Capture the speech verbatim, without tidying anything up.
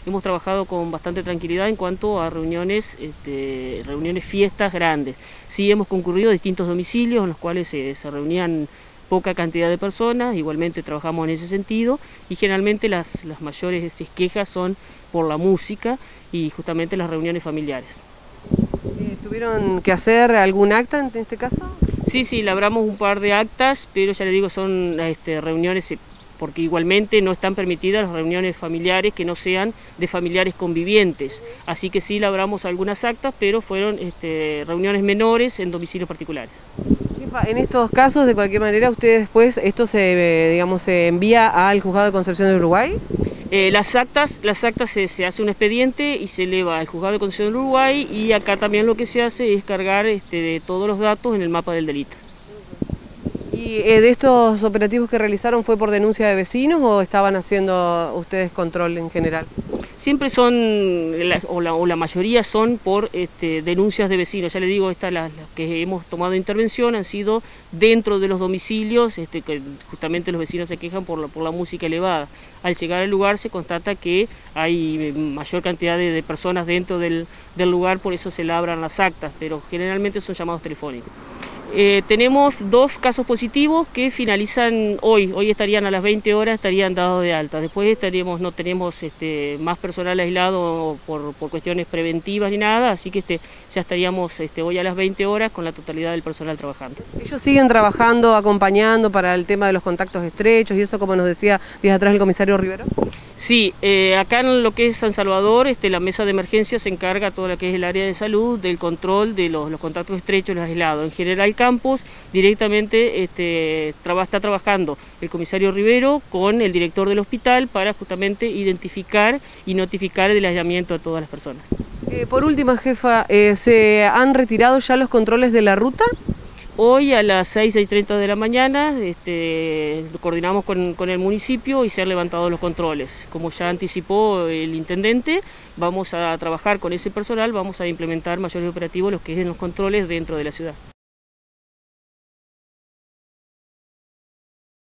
hemos trabajado con bastante tranquilidad en cuanto a reuniones, este, reuniones fiestas grandes. Sí hemos concurrido a distintos domicilios en los cuales se, se reunían poca cantidad de personas, igualmente trabajamos en ese sentido y generalmente las, las mayores quejas son por la música y justamente las reuniones familiares. ¿Tuvieron que hacer algún acta en este caso? Sí, sí, labramos un par de actas, pero ya le digo, son este, reuniones, porque igualmente no están permitidas las reuniones familiares que no sean de familiares convivientes. Así que sí labramos algunas actas, pero fueron este, reuniones menores en domicilios particulares. En estos casos, de cualquier manera, ¿ustedes después esto se, digamos, se envía al Juzgado de Concepción del Uruguay? Eh, las actas, las actas se, se hace un expediente y se eleva al Juzgado de Concepción del Uruguay, y acá también lo que se hace es cargar este, de todos los datos en el mapa del delito. ¿Y eh, de estos operativos que realizaron fue por denuncia de vecinos o estaban haciendo ustedes control en general? Siempre son, la, o, la, o la mayoría son por este, denuncias de vecinos. Ya le digo, estas las, las que hemos tomado intervención han sido dentro de los domicilios, este, que justamente los vecinos se quejan por la, por la música elevada. Al llegar al lugar se constata que hay mayor cantidad de, de personas dentro del, del lugar, por eso se labran las actas, pero generalmente son llamados telefónicos. Eh, tenemos dos casos positivos que finalizan hoy, hoy estarían a las veinte horas, estarían dados de alta. Después estaríamos, no tenemos este, más personal aislado por, por cuestiones preventivas ni nada, así que este, ya estaríamos este, hoy a las veinte horas con la totalidad del personal trabajando. ¿Ellos siguen trabajando, acompañando para el tema de los contactos estrechos y eso, como nos decía días atrás el comisario Rivero? Sí, eh, acá en lo que es San Salvador, este, la mesa de emergencia se encarga todo lo que es el área de salud, del control de los, los contactos estrechos, los aislados. En General Campos directamente este, traba, está trabajando el comisario Rivero con el director del hospital para justamente identificar y notificar el aislamiento a todas las personas. Eh, por última, jefa, eh, ¿se han retirado ya los controles de la ruta? Hoy a las seis, seis y treinta de la mañana este, coordinamos con, con el municipio y se han levantado los controles. Como ya anticipó el intendente, vamos a trabajar con ese personal, vamos a implementar mayores operativos los que es en los controles dentro de la ciudad.